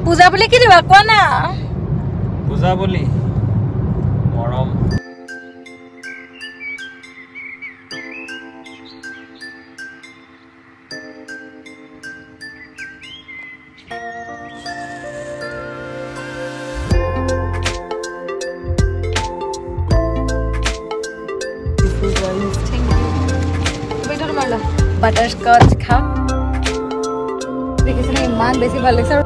পূজা বুলি কি দিবা কোৱা না পূজা বুলি মৰম butterscotch খাও দেখিছেনে ইমান বেছি ভাল লাগিছে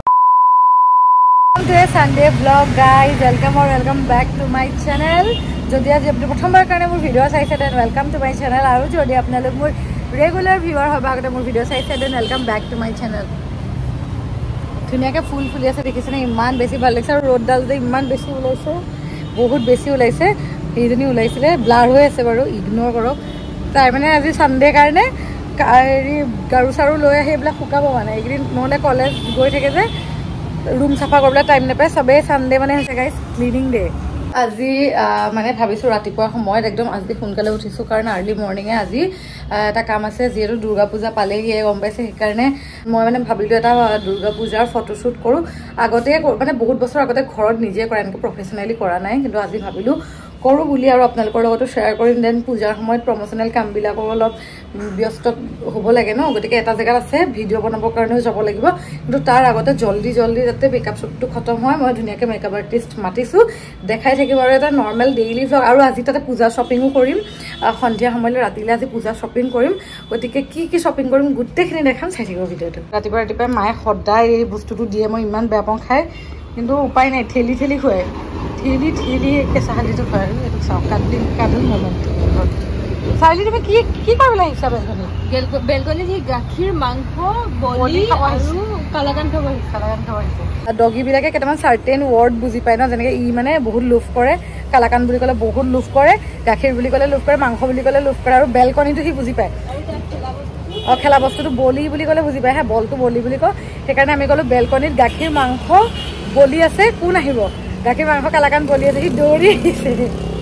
Today Sunday vlog guys welcome back to my channel যদি আজি আপুনি প্ৰথমবাৰ কাৰণে মোৰ ভিডিও চাইছে then welcome to my channel আৰু যদি আপোনালোক মোৰ ৰেগুলাৰ ভিউৱাৰ হয় আগতে মোৰ ভিডিও চাইছে then welcome back to my channel ধুনীয়াকৈ ফুল ফুলি আছে দেখিছেনে ইমান বেছি ভাল লাগিছে আৰু ৰ'দডাল যে ইমান বেছি ওলাইছে বহুত বেছি ওলাইছে এইজনী ওলাইছিলে ব্লাৰ হৈ আছে বাৰু ইগনোৰ কৰক তাই মানে আজি সানডে কাৰণে গাৰু চাৰু লৈ আহি এইবিলাক শুকাব মানে এইকেইদিন নহ'লে কলেজ গৈ থাকে যে ৰুম চাফা কৰিবলৈ টাইম নাপায় চবেই সানডে মানে হৈছে গাইজ ক্লিনিং ডে আজি মানে ভাবিছোঁ ৰাতিপুৱা সময়ত একদম আজি সোনকালে উঠিছোঁ কাৰণ আৰ্লি মৰ্ণিঙে আজি এটা কাম আছে যিহেতু দুৰ্গা পূজা পালেহিয়ে গম পাইছে সেইকাৰণে মই মানে ভাবিলোঁ এটা দুৰ্গা পূজাৰ ফটোশ্বুট কৰোঁ আগতে মানে বহুত বছৰ আগতে ঘৰত নিজে কৰা এনেকৈ প্ৰফেচনেলি কৰা নাই কিন্তু আজি ভাবিলোঁ কৰোঁ বুলি আৰু আপোনালোকৰ লগতো শ্বেয়াৰ কৰিম দেন পূজাৰ সময়ত প্ৰমোচনেল কামবিলাকো অলপ ব্যস্ত হ'ব লাগে ন গতিকে এটা জেগাত আছে ভিডিঅ' বনাবৰ কাৰণেও যাব লাগিব কিন্তু তাৰ আগতে জল্দি যাতে মেকআপ শ্বুটটো খতম হয় মই ধুনীয়াকৈ মেকআপ আৰ্টিষ্ট মাতিছোঁ দেখাই থাকিব আৰু এটা নৰ্মেল ডেইলি ভ্লগ আৰু আজি তাতে পূজা শ্বপিঙো কৰিম সন্ধিয়া সময়লৈ ৰাতিলৈ আজি পূজা শ্বপিং কৰিম গতিকে কি শ্বপিং কৰিম গোটেইখিনি দেখাম চাই থাকিব ভিডিঅ'টো ৰাতিপুৱা মায়ে সদায় এই বস্তুটো দিয়ে মই ইমান বেয়া পাওঁ খাই কিন্তু উপায় নাই ঠেলি খুৱাই ঠেলি কেঁচা হালধিটো খুৱাই আৰু এইটো চাওক কাদুল মমেণ্টটো চাইলি তুমি কি কৰিবলৈ আহিছা বেলকনি গাখীৰ মাংস বলি আৰু কালাকান খাব আহিছে ডগীবিলাকে কেইটামান চাৰ্টেন ৱৰ্ড বুজি পায় ন যেনেকৈ ই মানে বহুত লোভ কৰে কালাকান বুলি ক'লে বহুত লোভ কৰে গাখীৰ বুলি ক'লে লোভ কৰে মাংস বুলি ক'লে লোভ কৰে আৰু বেলকনিটো সি বুজি পায় খেলা বস্তুটো বলি বুলি ক'লে বুজি পায় হা বলটো বলি বুলি কয় সেইকাৰণে আমি ক'লোঁ বেলকনিত গাখীৰ মাংস বলি আছে কোন আহিব গাখীৰ মাংস কালাকান বলি আছে সি দৌৰি আহিছে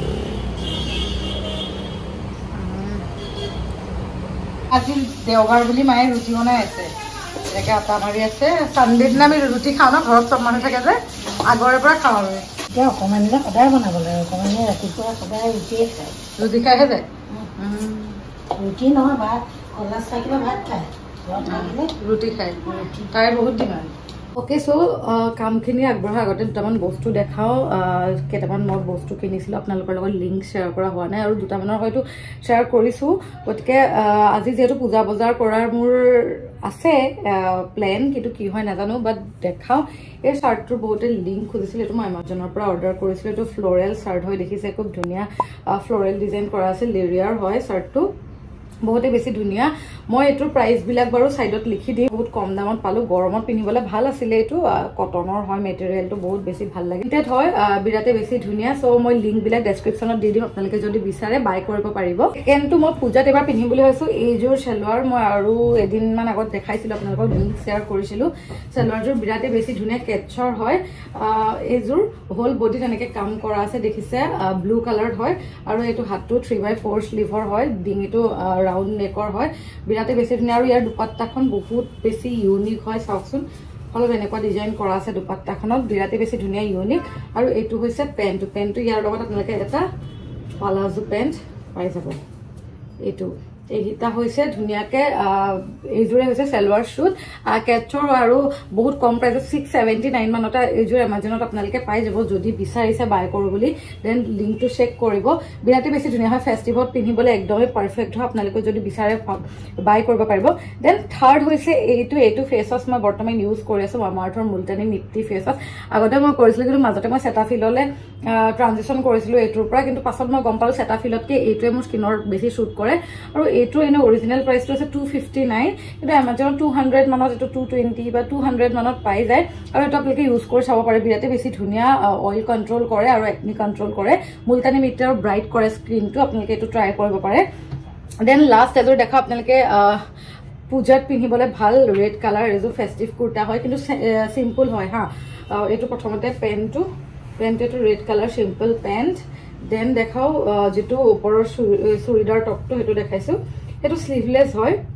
আজি দেওবাৰ বুলি মায়ে ৰুটি বনাই আছে এনেকৈ আটা মাৰি আছে চানডে দিনা আমি ৰুটি খাওঁ ন ঘৰত চব মানুহ থাকে যে আগৰে পৰা খাওঁ আৰু এতিয়া অকণমানিলে সদায় বনাব লাগে অকণমানিলে ৰাতিপুৱা সদায় ৰুটিয়ে খায় ৰুটি খাইহে যায় ৰুটি নহয় ভাত কলেজ থাকিলে ভাত খায় ৰুটি খায় তাই বহুত ডিমাণ্ড অ'কে চ' কামখিনি আগবঢ়াৰ আগতে দুটামান বস্তু দেখাওঁ কেইটামান মই বস্তু কিনিছিলোঁ আপোনালোকৰ লগত লিংক শ্বেয়াৰ কৰা হোৱা নাই আৰু দুটামানৰ হয়তো শ্বেয়াৰ কৰিছোঁ গতিকে আজি যিহেতু পূজা বজাৰ কৰাৰ মোৰ আছে প্লেন কিন্তু কি হয় নাজানো বাট দেখাওঁ এই চাৰ্টটোৰ বহুতে লিংক খুজিছিল এইটো মই এমাজনৰ পৰা অৰ্ডাৰ কৰিছিলোঁ এইটো ফ্ল'ৰেল চাৰ্ট হয় দেখিছে খুব ধুনীয়া ফ্ল'ৰেল ডিজাইন কৰা আছে লেৰিয়াৰ হয় চাৰ্টটো বহুতে বেছি ধুনীয়া মই এইটোৰ প্ৰাইচবিলাক বাৰু ছাইডত লিখি দিম বহুত কম দামত পালোঁ গৰমত পিন্ধিবলৈ ভাল আছিলে এইটো কটনৰ হয় মেটেৰিয়েলটো বহুত বেছি ভাল লাগে ইটেড হয় বিৰাটে বেছি ধুনীয়া চ' মই লিংকবিলাক ডেছক্ৰিপশ্যনত দি দিম আপোনালোকে যদি বিচাৰে বাই কৰিব পাৰিব ছেকেণ্ডটো মই পূজাত এবাৰ পিন্ধিম বুলি ভাবিছোঁ এইযোৰ চেলোৱাৰ মই আৰু এদিনমান আগত দেখাইছিলোঁ আপোনালোকক লিংক শ্বেয়াৰ কৰিছিলোঁ চেলোৱাৰযোৰ বিৰাটে বেছি ধুনীয়া কেটছৰ হয় এইযোৰ হোল বডিত এনেকৈ কাম কৰা আছে দেখিছে ব্লু কালাৰত হয় আৰু এইটো হাতটো 3/4 স্লিভৰ হয় ডিঙিটো ৰাউণ্ড নেকৰ হয় বিৰাটে বেছি ধুনীয়া আৰু ইয়াৰ দুপাট্টাখন বহুত বেছি ইউনিক হয় চাওকচোন অলপ এনেকুৱা ডিজাইন কৰা আছে দুপাট্টাখনত বিৰাটে বেছি ধুনীয়া ইউনিক আৰু এইটো হৈছে পেণ্টটো ইয়াৰ লগত আপোনালোকে এটা পালাজো পেণ্ট পাই যাব এইটো এইকেইটা হৈছে ধুনীয়াকৈ এইযোৰে হৈছে চেলোৱাৰ শ্বুট কেটছৰ আৰু বহুত কম প্ৰাইচত 679 মানতে এইযোৰ এমাজনত আপোনালোকে পাই যাব যদি বিচাৰিছে বাই কৰোঁ বুলি দেন লিংকটো চেক কৰিব বিৰাটে বেছি ধুনীয়া হয় ফেষ্টিভত পিন্ধিবলৈ একদমেই পাৰফেক্ট হয় আপোনালোকে যদি বিচাৰে বাই কৰিব পাৰিব দেন থাৰ্ড হৈছে এইটো ফেচ ৱাছ মই বৰ্তমান ইউজ কৰি আছোঁ মামাআৰ্থৰ মুলতানী মিট্টি ফেচ ৱাছ আগতে মই কৰিছিলোঁ কিন্তু মাজতে মই চেটাফিললৈ ট্ৰানজিশ্যন কৰিছিলোঁ এইটোৰ পৰা কিন্তু পাছত মই গম পালোঁ চেটাফিলতকৈ এইটোৱে মোৰ স্কিনৰ বেছি শ্বুট কৰে আৰু এইটো এনে অৰিজিনেল প্ৰাইচটো আছে 259 কিন্তু এমাজনত 200 মানত এইটো 220 বা 200 মানত পাই যায় আৰু এইটো আপোনালোকে ইউজ কৰি চাব পাৰে বিৰাটে বেছি ধুনীয়া অইল কণ্ট্ৰল কৰে আৰু একনি কণ্ট্ৰল কৰে মুলতানী মিট্টি আৰু ব্ৰাইট কৰে স্কিনটো আপোনালোকে এইটো ট্ৰাই কৰিব পাৰে দেন লাষ্ট এযোৰ দেখা আপোনালোকে পূজাত পিন্ধিবলৈ ভাল ৰেড কালাৰ এযোৰ ফেষ্টিভ কুৰ্তা হয় কিন্তু চিম্পল হয় হা এইটো প্ৰথমতে পেণ্টটো এইটো red colour simple pant then দেখাওঁ যিটো ওপৰৰ চুৰিদাৰ টপটো সেইটো দেখাইছোঁ এইটো স্লিভলেছ হয়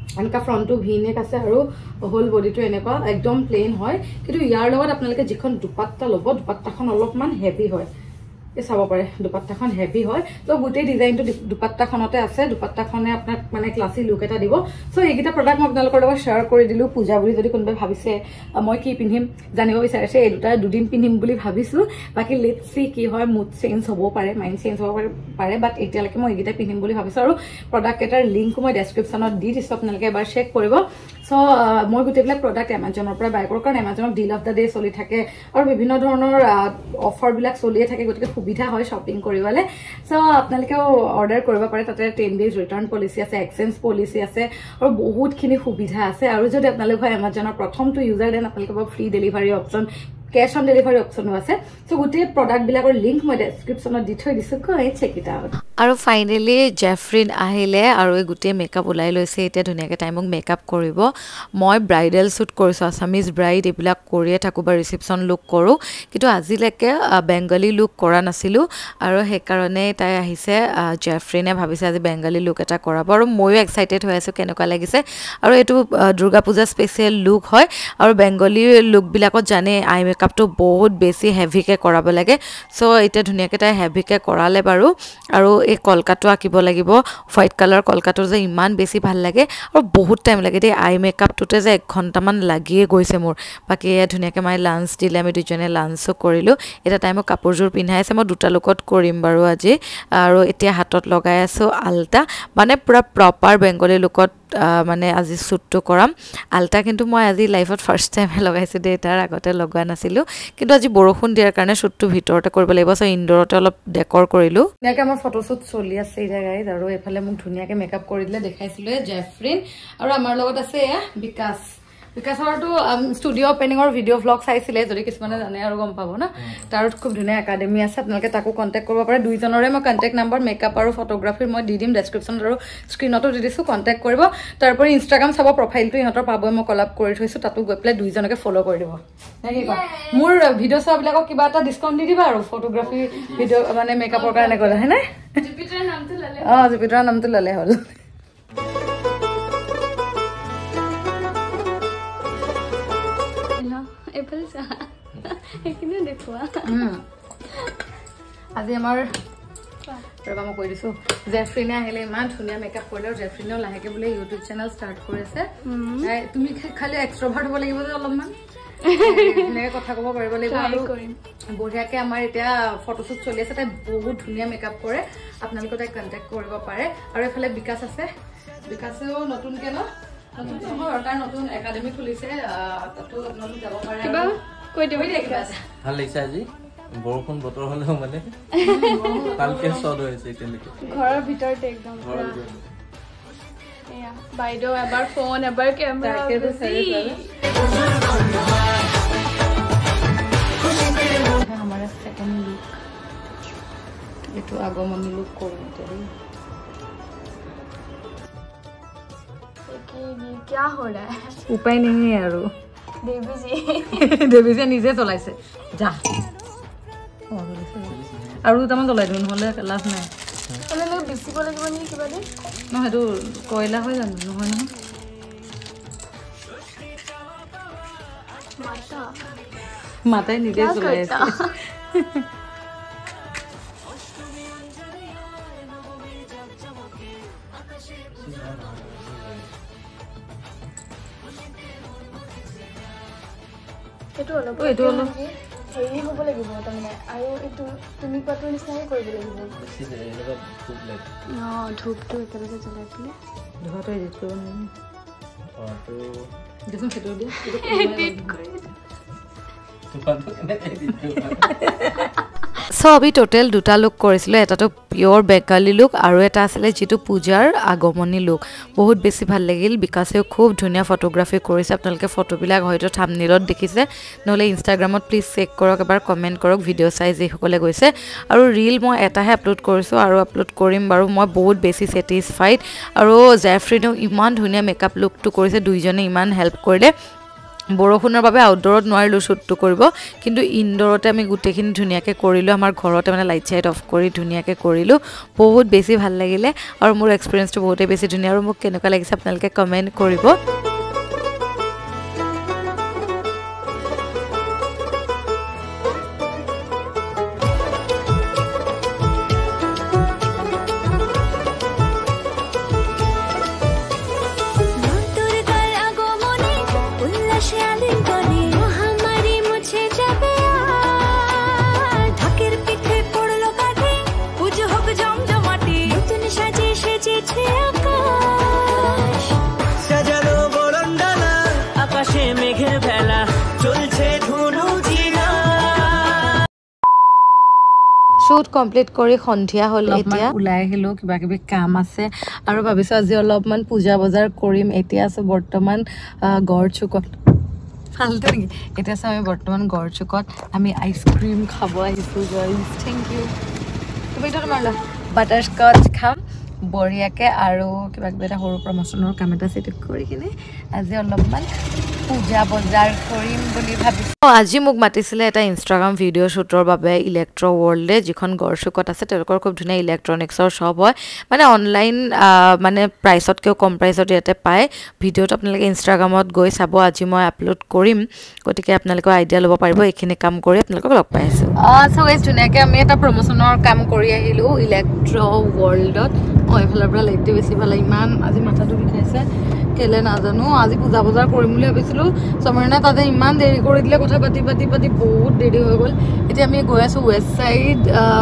এনেকা ফ্ৰণ্টটো ভিনেক আছে আৰু হোল বডিটো এনেকুৱা একদম প্লেন হয় কিন্তু ইয়াৰ লগত আপোনালোকে যিখন দুপাট্টা ল'ব দুপাট্টাখন অলপমান হেভি হয় এই চাব পাৰে দুপাট্টাখন হেভি হয় তো গোটেই ডিজাইনটো দুপাট্টাখনতে আছে দুপাট্টাখনে আপোনাক মানে ক্লাসি লুক এটা দিব সো এইকেইটা প্ৰডাক্ট মই আপোনালোকৰ লগত শ্বেয়াৰ কৰি দিলো পূজা বুলি যদি কোনোবাই ভাবিছে মই কি পিন্ধিম জানিব বিচাৰিছে এই দুটা দুদিন পিন্ধিম বুলি ভাবিছো বাকি লেটস সি কি হয় মুড চেঞ্জ হ'ব পাৰে মাইন্ড চেঞ্জ হ'ব পাৰে বাট এতিয়ালৈকে মই এইকেইটা পিন্ধিম বুলি ভাবিছো আৰু প্ৰডাক্ট এটাৰ লিংক মই ডেসক্ৰিপচনত দি দিছো আপোনালোকে এবাৰ চেক কৰিব সো মই গোটেইবিলাক প্ৰডাক্ট এমাজনৰ পৰা বাই কৰোঁ কাৰণ এমাজনত ডিল অফ দা ডে চলি থাকে আৰু বিভিন্ন ধৰণৰ অফাৰ বিলাক চলিয়ে থাকে গতিকে সুবিধা হয় শপিং কৰিবলে সো আপোনালোকেও অৰ্ডাৰ কৰিব পাৰে তাতে 10 ডেজ ৰিটাৰ্ণ পলিচি আছে এক্সচেঞ্জ পলিচি আছে আৰু বহুতখিনি সুবিধা আছে আৰু যদি আপোনালোকে এমাজনৰ প্ৰথমটো ইউজাৰ দেন আপোনালোকে free delivery option cash on delivery option আছে সো গোটেই প্ৰডাক্ট বিলাকৰ লিংক মই ডেসক্ৰিপচনত দি থৈ দিছো গৈ চেক ইট আউট আৰু ফাইনালি জেফ্ৰিন আহিলে আৰু এই গোটেই মেকআপ ওলাই লৈছে এতিয়া ধুনীয়াকৈ তাই মোক মেকআপ কৰিব মই ব্ৰাইডেল শ্বুট কৰিছোঁ আছামিজ ব্ৰাইড এইবিলাক কৰিয়ে থাকোঁ বা ৰিচিপশ্যন লুক কৰোঁ কিন্তু আজিলৈকে বেংগলী লুক কৰা নাছিলোঁ আৰু সেইকাৰণে তাই আহিছে জেফ্ৰিনে ভাবিছে আজি বেংগলী লুক এটা কৰাব আৰু ময়ো এক্সাইটেড হৈ আছোঁ কেনেকুৱা লাগিছে আৰু এইটো দুৰ্গা পূজা স্পেচিয়েল লুক হয় আৰু বেংগলী লুকবিলাকত জানে আই মেকআপটো বহুত বেছি হেভিকৈ কৰাব লাগে চ' এতিয়া ধুনীয়াকৈ তাই হেভিকৈ কৰালে বাৰু আৰু এই কলকাটো আঁকিব লাগিব হোৱাইট কালাৰ কলকাটো যে ইমান বেছি ভাল লাগে আৰু বহুত টাইম লাগে দেই আই মেকআপটোতে যে 1 ঘণ্টামান লাগিয়ে গৈছে মোৰ বাকী ধুনীয়াকৈ মই লাঞ্চ দিলে আমি দুজনে লাঞ্চো কৰিলোঁ এটা টাইমত কাপোৰযোৰ পিন্ধাই আছে মই দুটা লুকত কৰিম বাৰু আজি আৰু এতিয়া হাতত লগাই আছোঁ আলতা মানে পুৰা প্ৰপাৰ বেংগলী লুকত মানে আজি শ্বুটটো কৰাম আলতা কিন্তু মই আজি লাইফত ফাৰ্ষ্ট টাইমে লগাইছোঁ দেই তাৰ আগতে লগোৱা নাছিলোঁ কিন্তু আজি বৰষুণ দিয়াৰ কাৰণে শ্বুটটো ভিতৰতে কৰিব লাগিব চ' ইনডোৰতে অলপ ডেকৰ কৰিলোঁ ধুনীয়াকৈ আমাৰ ফটোশ্বুট চলি আছে এতিয়া গাইজ আৰু এইফালে মোক ধুনীয়াকৈ মেকআপ কৰি দিলে দেখাইছিলোঁ জেফ্ৰিন আৰু আমাৰ লগত আছে এয়া বিকাশৰটো ষ্টুডিঅ' অপেনিঙৰ ভিডিঅ' ভ্লগ চাইছিলে যদি কিছুমানে জানে আৰু গম পাব না তাৰ খুব ধুনীয়া একাডেমি আছে আপোনালোকে তাকো কণ্টেক্ট কৰিব পাৰে দুইজনৰে মই কণ্টেক্ট নাম্বাৰ মেকআপ আৰু ফটোগ্ৰাফীৰ মই দি দিম ডেছক্ৰিপশ্যনত আৰু স্ক্ৰীণতো দি দিছোঁ কণ্টেক্ট কৰিব তাৰোপৰি ইনষ্টাগ্ৰাম চাব প্ৰফাইলটো ইহঁতৰ পাবই মই কলাপ কৰি থৈছোঁ তাতো গৈ পেলাই দুইজনকে ফ'ল' কৰি দিব নে কি কয় মোৰ ভিডিঅ' চোৱাবিলাকক কিবা এটা ডিছকাউণ্ট দি দিবা আৰু ফটোগ্ৰাফী ভিডিঅ' মানে মেকআপৰ কাৰণে গ'লে হয়নে জুপিটাৰৰ নামটো ল'লে হ'ল আজি আমাৰ ৰবা মই কৈ দিছো জেফ্ৰিনে আহিলে ইমান ধুনীয়া মেকআপ কৰিলে আৰু জেফ্ৰিনেও লাহেকে বোলে ইউটিউব চেনেল ষ্টাৰ্ট কৰিছে তুমি খালি এক্সট্ৰভাৰ্ট হ'ব লাগিব যে অলপমান ধুনীয়াকৈ কথা ক'ব পাৰিব লাগিব আৰু বঢ়িয়াকৈ আমাৰ এতিয়া ফটোশ্বুট চলি আছে তাই বহুত ধুনীয়া মেকআপ কৰে আপোনালোকে তাইক কণ্টেক্ট কৰিব পাৰে আৰু এইফালে বিকাশ আছে বিকাশেও নতুনকৈ তাৰ নতুন একাডেমি খুলিছে তাতো আপোনালোক যাব পাৰে ভাল লাগিছে আজি বৰষুণ বতৰ হ'লেও মানে ভালকে চদ হৈছে এতিয়ালৈকে ঘৰৰ ভিতৰতে একদম বাইদেউ এবাৰ ফোন এবাৰ কেমেৰা हमारा सेकंड लुक ये तो आगमनी लुक करूँ क्या हो रहा है उपाय नहीं है यार देवी जी নিজে চলাইছে যা আৰু দুটামান চলাই দিওঁ নহ'লে লাভ নাই বেছিব লাগিব নেকি কিবা দিন নহয় সেইটো কয়লা হৈ জানো নহয় নহয় মাতাই নিজে চলাই আছে এইটো অলপ হেৰি হ'ব লাগিব তাৰমানে আৰু এইটো তুমি কোৱাটোৰ নিচিনাকৈ কৰিব লাগিব ধূপটো একেলগে জ্বলাই পেলাই ধোৱাটো এডিট কৰিব দেচোন সেইটো চ' আমি টোটেল দুটা লুক কৰিছিলোঁ এটাটো পিয়'ৰ বেংগলী লুক আৰু এটা আছিলে যিটো পূজাৰ আগমনী লুক বহুত বেছি ভাল লাগিল বিকাশেও খুব ধুনীয়া ফটোগ্ৰাফী কৰিছে আপোনালোকে ফটোবিলাক হয়তো থাম্বনেইলত দেখিছে নহ'লে ইনষ্টাগ্ৰামত প্লিজ চেক কৰক এবাৰ কমেণ্ট কৰক ভিডিঅ' চাই যিসকলে গৈছে আৰু ৰীল মই এটাহে আপলোড কৰিছোঁ আৰু আপলোড কৰিম বাৰু মই বহুত বেছি ছেটিছফাইড আৰু জেফ্ৰিনেও ইমান ধুনীয়া মেকআপ লুকটো কৰিছে দুইজনে ইমান হেল্প কৰিলে বৰষুণৰ বাবে আউটডোৰত নোৱাৰিলোঁ শ্বুটটো কৰিব কিন্তু ইনডোৰতে আমি গোটেইখিনি ধুনীয়াকৈ কৰিলোঁ আমাৰ ঘৰতে মানে লাইট চাইট অফ কৰি ধুনীয়াকৈ কৰিলোঁ বহুত বেছি ভাল লাগিলে আৰু মোৰ এক্সপিৰিয়েঞ্চটো বহুতেই বেছি ধুনীয়া আৰু মোক কেনেকুৱা লাগিছে আপোনালোকে কমেণ্ট কৰিব শ্বুট কমপ্লিট কৰি সন্ধিয়া হ'ল এতিয়া ওলাই আহিলোঁ কিবা কিবি কাম আছে আৰু ভাবিছোঁ আজি অলপমান পূজা বজাৰ কৰিম এতিয়া আছোঁ বৰ্তমান গড়চুকত ফালতু নেকি এতিয়া আছোঁ আমি বৰ্তমান গড়চুকত আমি আইচক্ৰীম খাব আহিছোঁ গাইজ থেংক ইউ তুমি এইটো তোমাৰ বাটাৰস্কচ খাম বঢ়িয়াকৈ আৰু কিবা কিবি এটা সৰু প্ৰমোচনৰ কাম এটা সেইটো কৰি কিনে আজি অলপমান পূজা বজাৰ কৰিম বুলি ভাবিছোঁ আজি মোক মাতিছিলে এটা ইনষ্টাগ্ৰাম ভিডিঅ' শ্বুটৰ বাবে ইলেক্ট্ৰ ৱৰ্ল্ডে যিখন গড়চুকত আছে তেওঁলোকৰ খুব ধুনীয়া ইলেক্ট্ৰনিক্সৰ শ্বপ হয় মানে অনলাইন মানে প্ৰাইচতকৈও কম প্ৰাইচত ইয়াতে পায় ভিডিঅ'টো আপোনালোকে ইনষ্টাগ্ৰামত গৈ চাব আজি মই আপলোড কৰিম গতিকে আপোনালোকে আইডিয়া ল'ব পাৰিব এইখিনি কাম কৰি আপোনালোকক লগ পাই আছোঁ চ' গাইজ ধুনীয়াকৈ আমি এটা প্ৰমোচনৰ কাম কৰি আহিলোঁ ইলেক্ট্ৰ ৱৰ্ল্ডত মই এইফালৰ পৰা লাইটটো বেছি ভাল ইমান আজি মাথাটো বিষাইছে কেলে নাজানো আজি পূজা বজাৰ কৰিম বুলি ভাবিছিলোঁ সমৰণে তাতে ইমান দেৰি কৰি দিলে কথা পাতি পাতি পাতি বহুত দেৰি হৈ গ'ল এতিয়া আমি গৈ আছোঁ ৱেষ্ট ছাইড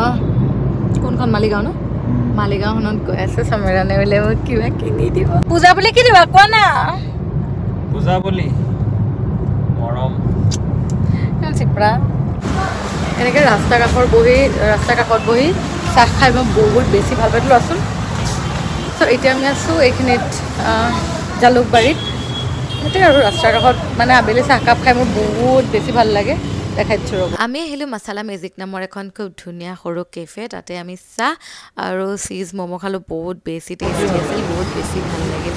কোনখন মালিগাঁও ন মালিগাঁওখনত গৈ আছে সমৰণে বোলে মোক কিবা কিনি দিব পূজা বুলি কি দিবা কোৱা না পূজা বুলি মৰম চিপৰা এনেকৈ ৰাস্তা কাষত বহি চাহ খাই মই বহুত বেছি ভাল পাইছিলোঁ আছোন চ' এতিয়া আমি আছোঁ এইখিনিত জালুকবাৰীত সেইটোৱে আৰু ৰাস্তাৰ কাষত মানে আবেলি চাহকাপ খাই মোৰ বহুত বেছি ভাল লাগে দেখাইছোঁ ৰ'ব আমি আহিলোঁ মাছালা মেজিক নামৰ এখন খুব ধুনীয়া সৰু কেফে তাতে আমি চাহ আৰু চীজ ম'ম' খালোঁ বহুত বেছি টেষ্টি আছিল বহুত বেছি ভাল লাগিল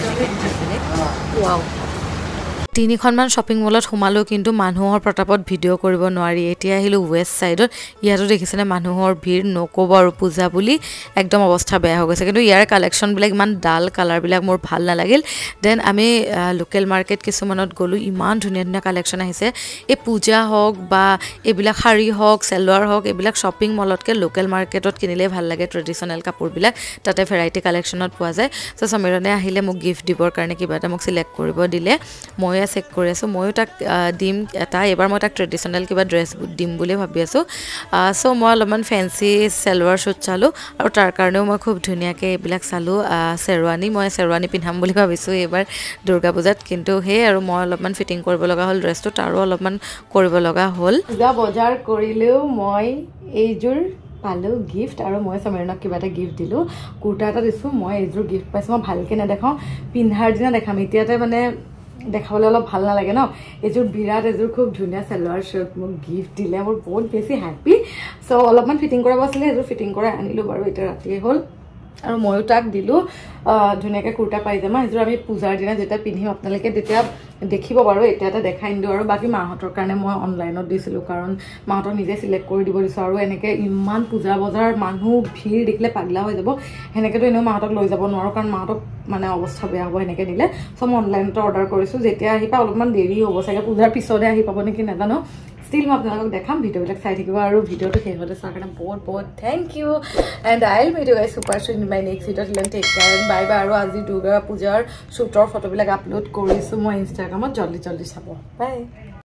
ৱাও 3খনমান শ্বপিং মলত সোমালোঁ কিন্তু মানুহৰ প্ৰতাপত ভিডিঅ' কৰিব নোৱাৰি এতিয়া আহিলোঁ ৱেষ্ট ছাইডত ইয়াতো দেখিছেনে মানুহৰ ভিৰ নক'ব আৰু পূজা বুলি একদম অৱস্থা বেয়া হৈ গৈছে কিন্তু ইয়াৰ কালেকশ্যনবিলাক ইমান ডাল কালাৰবিলাক মোৰ ভাল নালাগিল দেন আমি লোকেল মাৰ্কেট কিছুমানত গ'লোঁ ইমান ধুনীয়া ধুনীয়া কালেকশ্যন আহিছে এই পূজা হওক বা এইবিলাক শাৰী হওক চেলোৱাৰ হওক এইবিলাক শ্বপিং মলতকৈ লোকেল মাৰ্কেটত কিনিলে ভাল লাগে ট্ৰেডিশ্যনেল কাপোৰবিলাক তাতে ভেৰাইটি কালেকশ্যনত পোৱা যায় চ' সমীৰণে আহিলে মোক গিফ্ট দিবৰ কাৰণে কিবা এটা মোক চিলেক্ট কৰিব দিলে মই চেক কৰি আছোঁ ময়ো তাক দিম এটা এবাৰ মই তাক ট্ৰেডিশ্যনেল কিবা ড্ৰেছ দিম বুলি ভাবি আছোঁ চ' মই অলপমান ফেঞ্চি চেলোৱাৰ শ্বুট চালোঁ আৰু তাৰ কাৰণেও মই খুব ধুনীয়াকৈ এইবিলাক চালোঁ মই শ্বেৰৱানী পিন্ধাম বুলি ভাবিছোঁ এইবাৰ দুৰ্গা পূজাত কিন্তু সেই আৰু মই অলপমান ফিটিং কৰিব লগা হ'ল ড্ৰেছটো তাৰো অলপমান কৰিব লগা হ'ল পূজা বজাৰ কৰিলেও মই এইযোৰ পালোঁ গিফ্ট আৰু মই সমীৰণক কিবা এটা গিফ্ট দিলোঁ কুৰ্তা এটা দিছোঁ মই এইযোৰ গিফ্ট পাইছোঁ মই ভালকৈ নেদেখাওঁ পিন্ধাৰ দিনা দেখাম এতিয়াতে মানে দেখাবলৈ অলপ ভাল নালাগে ন এইযোৰ বিৰাট এযোৰ খুব ধুনীয়া চেলোৱাৰ শ্বুট মোক গিফ্ট দিলে মোৰ বহুত বেছি হেপ্পী চ' অলপমান ফিটিং কৰাব আছিলে এইযোৰ ফিটিং কৰাই আনিলোঁ বাৰু এতিয়া ৰাতিয়ে হ'ল আৰু ময়ো তাক দিলোঁ ধুনীয়াকৈ কুৰ্তা পাইজামা এইযোৰ আমি পূজাৰ দিনা যেতিয়া পিন্ধিম আপোনালোকে তেতিয়া দেখিব বাৰু এতিয়াতে দেখাই নিদিওঁ আৰু বাকী মাহঁতৰ কাৰণে মই অনলাইনত দিছিলোঁ কাৰণ মাহঁতক নিজে চিলেক্ট কৰি দিব দিছোঁ আৰু এনেকৈ ইমান পূজা বজাৰ মানুহ ভিৰ দেখিলে পাগলা হৈ যাব সেনেকৈতো এনেও মাহঁতক লৈ যাব নোৱাৰোঁ কাৰণ মাহঁতক মানে অৱস্থা বেয়া হ'ব এনেকৈ নিলে চ' মই অনলাইনতো অৰ্ডাৰ কৰিছোঁ যেতিয়া আহি পাই অলপমান দেৰি হ'ব চাগে পূজাৰ পিছতে আহি পাব নেকি নাজানো ষ্টিল মই আপোনালোকক দেখাম ভিডিঅ'বিলাক চাই থাকিব আৰু ভিডিঅ'টো শেষতে চোৱাৰ কাৰণে বহুত বহুত thank you and I will meet you guys super soon in my next ভিডিঅ'ত till take care and bye bye আৰু আজি দুৰ্গা পূজাৰ শ্বুটৰ ফটোবিলাক আপলোড কৰিছোঁ মই ইনষ্টাগ্ৰামত জল্দি জল্দি চাব বাই